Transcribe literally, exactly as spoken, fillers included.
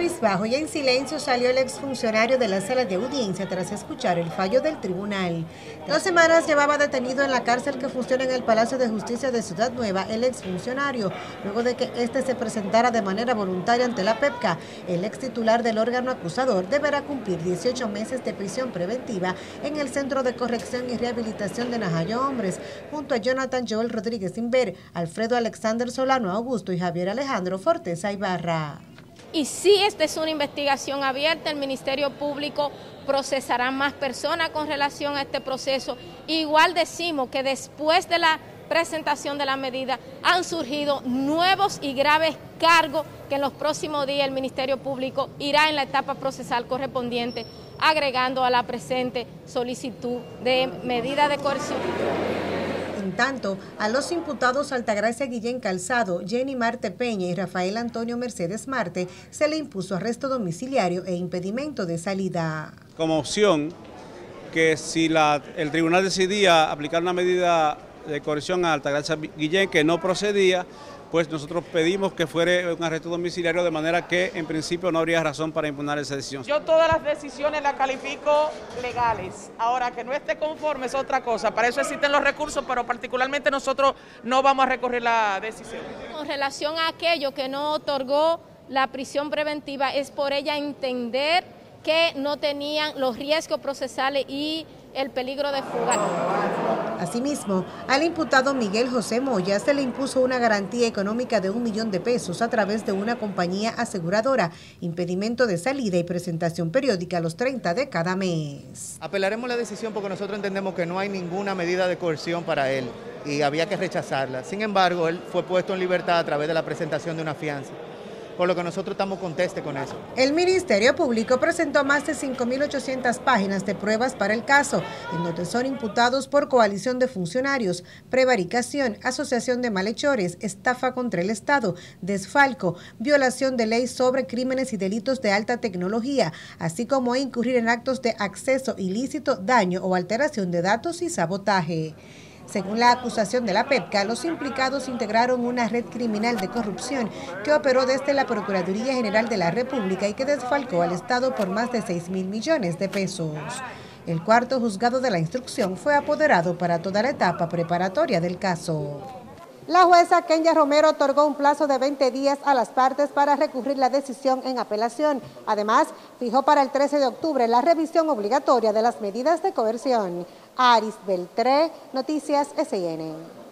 Cabizbajo y en silencio salió el exfuncionario de la sala de audiencia tras escuchar el fallo del tribunal. Dos semanas llevaba detenido en la cárcel que funciona en el Palacio de Justicia de Ciudad Nueva el exfuncionario, luego de que éste se presentara de manera voluntaria ante la PEPCA. El ex titular del órgano acusador deberá cumplir dieciocho meses de prisión preventiva en el Centro de Corrección y Rehabilitación de Najayo Hombres, junto a Jonathan Joel Rodríguez Inver, Alfredo Alexander Solano Augusto y Javier Alejandro Forteza Ibarra. Y si esta es una investigación abierta, el Ministerio Público procesará más personas con relación a este proceso. Igual decimos que después de la presentación de la medida han surgido nuevos y graves cargos que en los próximos días el Ministerio Público irá en la etapa procesal correspondiente, agregando a la presente solicitud de medida de coerción. En tanto, a los imputados Altagracia Guillén Calzado, Jenny Marte Peña y Rafael Antonio Mercedes Marte se le impuso arresto domiciliario e impedimento de salida. Como opción, que si la, el tribunal decidía aplicar una medida de coerción a Altagracia Guillén que no procedía, pues nosotros pedimos que fuera un arresto domiciliario, de manera que en principio no habría razón para impugnar esa decisión. Yo todas las decisiones las califico legales. Ahora, que no esté conforme es otra cosa. Para eso existen los recursos, pero particularmente nosotros no vamos a recorrer la decisión. Con relación a aquello que no otorgó la prisión preventiva, es por ella entender que no tenían los riesgos procesales y el peligro de fuga. Asimismo, al imputado Miguel José Moya se le impuso una garantía económica de un millón de pesos a través de una compañía aseguradora, impedimento de salida y presentación periódica a los treinta de cada mes. Apelaremos la decisión porque nosotros entendemos que no hay ninguna medida de coerción para él y había que rechazarla. Sin embargo, él fue puesto en libertad a través de la presentación de una fianza, por lo que nosotros estamos contestes con eso. El Ministerio Público presentó más de cinco mil ochocientas páginas de pruebas para el caso, en donde son imputados por coalición de funcionarios, prevaricación, asociación de malhechores, estafa contra el Estado, desfalco, violación de ley sobre crímenes y delitos de alta tecnología, así como incurrir en actos de acceso ilícito, daño o alteración de datos y sabotaje. Según la acusación de la PEPCA, los implicados integraron una red criminal de corrupción que operó desde la Procuraduría General de la República y que desfalcó al Estado por más de seis mil millones de pesos. El cuarto juzgado de la instrucción fue apoderado para toda la etapa preparatoria del caso. La jueza Kenya Romero otorgó un plazo de veinte días a las partes para recurrir la decisión en apelación. Además, fijó para el trece de octubre la revisión obligatoria de las medidas de coerción. Aris Beltré, Noticias S I N.